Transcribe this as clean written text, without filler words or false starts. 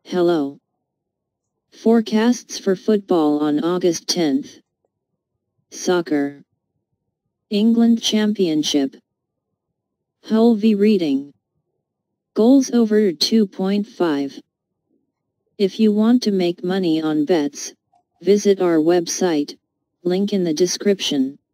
Hello. Forecasts for football on August 10th. Soccer. England Championship. Hull v Reading. Goals over 2.5. If you want to make money on bets, visit our website, link in the description.